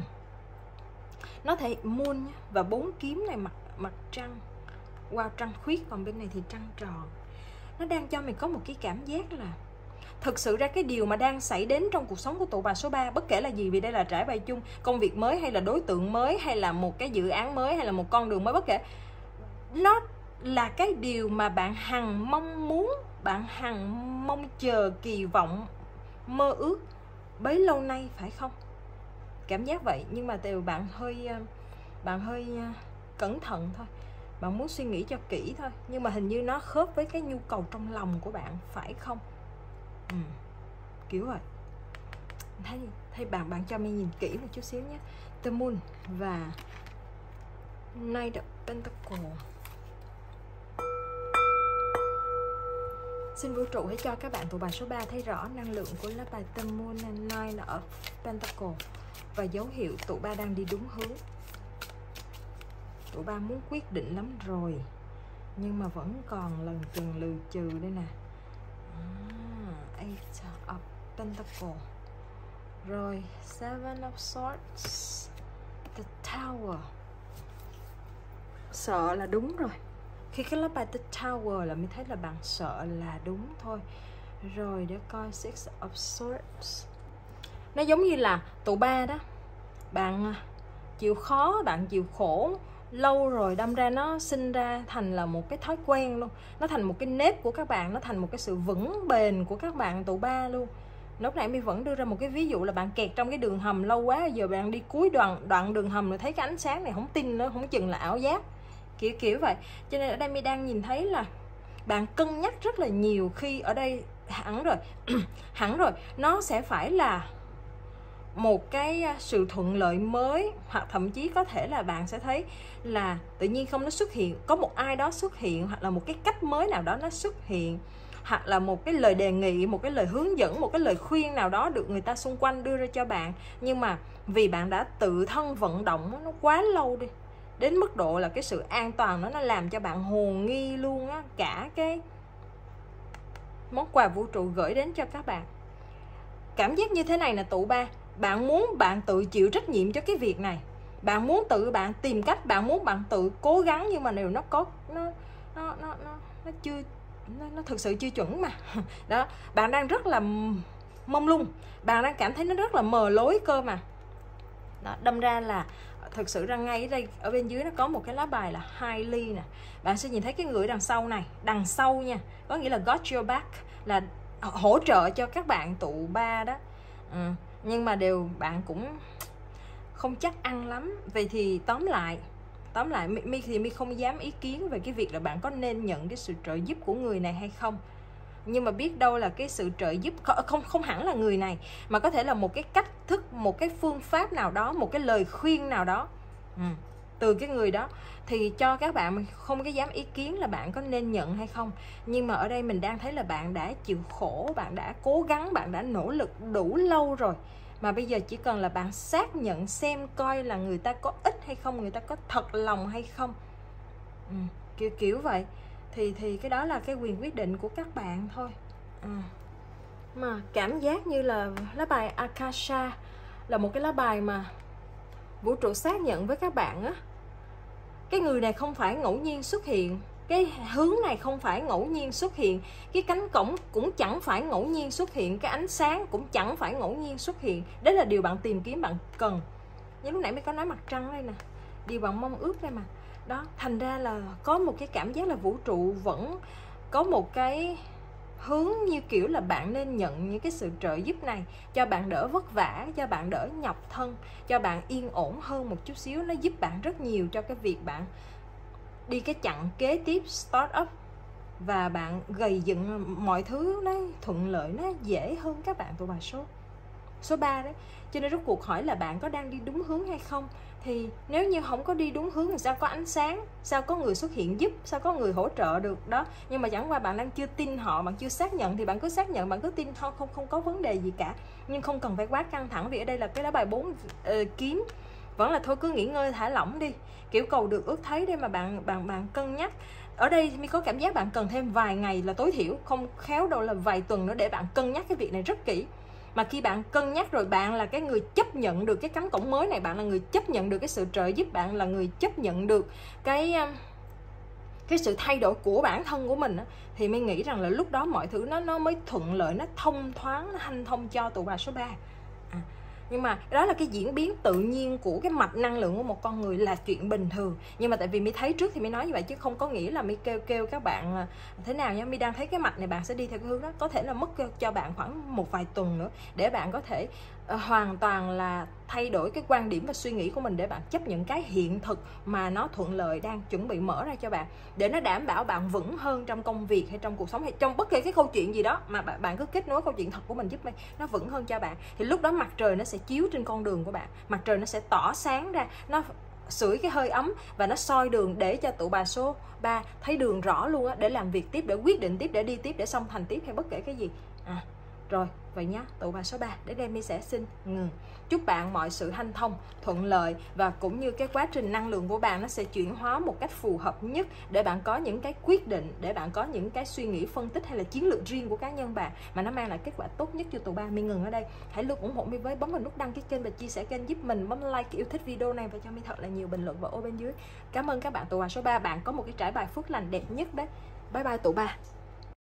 nó thể moon và 4 kiếm này, mặt trăng, trăng khuyết, còn bên này thì trăng tròn. Nó đang cho mình có một cái cảm giác là thực sự ra cái điều mà đang xảy đến trong cuộc sống của tụ bà số 3, bất kể là gì, vì đây là trải bài chung, công việc mới hay là đối tượng mới hay là một cái dự án mới hay là một con đường mới, bất kể, nó là cái điều mà bạn hằng mong muốn, bạn hằng mong chờ, kỳ vọng, mơ ước bấy lâu nay, phải không? Cảm giác vậy. Nhưng mà đều bạn hơi cẩn thận thôi, bạn muốn suy nghĩ cho kỹ thôi. Nhưng mà hình như nó khớp với cái nhu cầu trong lòng của bạn, phải không? Kiểu vậy. Thấy bạn cho mình nhìn kỹ một chút xíu nhé. The Moon và Knight of Pentacle. Xin vũ trụ hãy cho các bạn tụ bài số 3 thấy rõ năng lượng của lá bài The Moon and Knight of Pentacle và dấu hiệu tụ ba đang đi đúng hướng. Tụ ba muốn quyết định lắm rồi nhưng mà vẫn còn lần chừng lừ chừ đây nè. Eight of Pentacle, rồi Seven of Swords, The Tower. Sợ là đúng rồi. Khi cái lá bài The Tower là mình thấy là bạn sợ là đúng thôi. Rồi để coi Six of Swords. Nó giống như là tụ ba đó, bạn chịu khó, bạn chịu khổ lâu rồi, đâm ra nó sinh ra thành là một cái thói quen luôn. Nó thành một cái nếp của các bạn, nó thành một cái sự vững bền của các bạn tụ ba luôn. Lúc nãy mình vẫn đưa ra một cái ví dụ là bạn kẹt trong cái đường hầm lâu quá, giờ bạn đi cuối đoạn đường hầm rồi thấy cái ánh sáng này không tin nữa, không chừng là ảo giác, kiểu vậy. Cho nên ở đây mình đang nhìn thấy là bạn cân nhắc rất là nhiều. Khi ở đây hẳn rồi nó sẽ phải là một cái sự thuận lợi mới, hoặc thậm chí có thể là bạn sẽ thấy là tự nhiên không nó xuất hiện, có một ai đó xuất hiện, hoặc là một cái cách mới nào đó nó xuất hiện, hoặc là một cái lời đề nghị, một cái lời hướng dẫn, một cái lời khuyên nào đó được người ta xung quanh đưa ra cho bạn. Nhưng mà vì bạn đã tự thân vận động nó quá lâu đi, đến mức độ là cái sự an toàn nó làm cho bạn hồ nghi luôn á cả cái món quà vũ trụ gửi đến cho các bạn. Cảm giác như thế này là tụ ba, bạn muốn bạn tự chịu trách nhiệm cho cái việc này, bạn muốn tự bạn tìm cách, bạn muốn bạn tự cố gắng, nhưng mà nếu nó có nó thực sự chưa chuẩn mà đó, bạn đang rất là mông lung, bạn đang cảm thấy nó rất là mờ lối cơ mà đó, đâm ra là thực sự ra ngay ở đây, ở bên dưới nó có một cái lá bài là hai ly nè. Bạn sẽ nhìn thấy cái người đằng sau này, đằng sau nha, có nghĩa là got your back, là hỗ trợ cho các bạn tụ ba đó. Nhưng mà bạn cũng không chắc ăn lắm. Vậy thì tóm lại My thì My không dám ý kiến về cái việc là bạn có nên nhận cái sự trợ giúp của người này hay không. Nhưng mà biết đâu là cái sự trợ giúp không hẳn là người này, mà có thể là một cái cách thức, một cái phương pháp nào đó, một cái lời khuyên nào đó từ cái người đó, thì cho các bạn không có dám ý kiến là bạn có nên nhận hay không. Nhưng mà ở đây mình đang thấy là bạn đã chịu khổ, bạn đã cố gắng, bạn đã nỗ lực đủ lâu rồi, mà bây giờ chỉ cần là bạn xác nhận xem coi là người ta có ích hay không, người ta có thật lòng hay không, kiểu vậy. Thì cái đó là cái quyền quyết định của các bạn thôi. Mà cảm giác như là lá bài Akasha là một cái lá bài mà vũ trụ xác nhận với các bạn á, cái người này không phải ngẫu nhiên xuất hiện, cái hướng này không phải ngẫu nhiên xuất hiện, cái cánh cổng cũng chẳng phải ngẫu nhiên xuất hiện, cái ánh sáng cũng chẳng phải ngẫu nhiên xuất hiện. Đấy là điều bạn tìm kiếm, bạn cần. Như lúc nãy mới có nói mặt trăng đây nè, điều bạn mong ước đây mà đó. Thành ra là có một cái cảm giác là vũ trụ vẫn có một cái hướng như kiểu là bạn nên nhận những cái sự trợ giúp này, cho bạn đỡ vất vả, cho bạn đỡ nhọc thân, cho bạn yên ổn hơn một chút xíu. Nó giúp bạn rất nhiều cho cái việc bạn đi cái chặng kế tiếp, start up, và bạn gầy dựng mọi thứ nó thuận lợi, nó dễ hơn các bạn tụi bà số 3 đấy. Cho nên rốt cuộc hỏi là bạn có đang đi đúng hướng hay không. Thì nếu như không có đi đúng hướng thì sao có ánh sáng, sao có người xuất hiện giúp, sao có người hỗ trợ được đó. Nhưng mà chẳng qua bạn đang chưa tin họ, bạn chưa xác nhận thì bạn cứ xác nhận, bạn cứ tin thôi, không có vấn đề gì cả. Nhưng không cần phải quá căng thẳng, vì ở đây là cái lá bài 4 kiếm, vẫn là thôi cứ nghỉ ngơi thả lỏng đi, kiểu cầu được ước thấy để mà bạn cân nhắc. Ở đây Mi có cảm giác bạn cần thêm vài ngày là tối thiểu, không khéo đâu là vài tuần nữa để bạn cân nhắc cái việc này rất kỹ. Mà khi bạn cân nhắc rồi, bạn là cái người chấp nhận được cái cánh cổng mới này, bạn là người chấp nhận được cái sự trợ giúp, bạn là người chấp nhận được cái sự thay đổi của bản thân của mình á, thì mình nghĩ rằng là lúc đó mọi thứ nó mới thuận lợi, nó thông thoáng, nó hanh thông cho tụ bà số 3. Nhưng mà đó là cái diễn biến tự nhiên của cái mạch năng lượng của một con người, là chuyện bình thường. Nhưng mà tại vì Mi thấy trước thì Mi nói như vậy, chứ không có nghĩa là Mi kêu các bạn thế nào nha. Mi đang thấy cái mạch này bạn sẽ đi theo cái hướng đó. Có thể là mất cho bạn khoảng một vài tuần nữa để bạn có thể hoàn toàn là thay đổi cái quan điểm và suy nghĩ của mình, để bạn chấp nhận cái hiện thực mà nó thuận lợi đang chuẩn bị mở ra cho bạn, để nó đảm bảo bạn vững hơn trong công việc hay trong cuộc sống, hay trong bất kỳ cái câu chuyện gì đó mà bạn cứ kết nối câu chuyện thật của mình giúp nó vững hơn cho bạn. Thì lúc đó mặt trời nó sẽ chiếu trên con đường của bạn, mặt trời nó sẽ tỏ sáng ra, nó sưởi cái hơi ấm và nó soi đường để cho tụ bà số 3 thấy đường rõ luôn á, để làm việc tiếp, để quyết định tiếp, để đi tiếp, để song thành tiếp hay bất kể cái gì. Rồi, vậy nhá, tụ bà số 3, đến đây Mi sẽ xin ngừng. Chúc bạn mọi sự hanh thông, thuận lợi, và cũng như cái quá trình năng lượng của bạn nó sẽ chuyển hóa một cách phù hợp nhất, để bạn có những cái quyết định, để bạn có những cái suy nghĩ phân tích hay là chiến lược riêng của cá nhân bạn mà nó mang lại kết quả tốt nhất cho tụ ba. Mi ngừng ở đây. Hãy luôn ủng hộ Mi với bấm vào nút đăng ký kênh và chia sẻ kênh giúp mình, bấm like yêu thích video này và cho Mi thật là nhiều bình luận vào ô bên dưới. Cảm ơn các bạn tụ bà số 3, bạn có một cái trải bài phước lành đẹp nhất đấy. Bye bye tụ ba.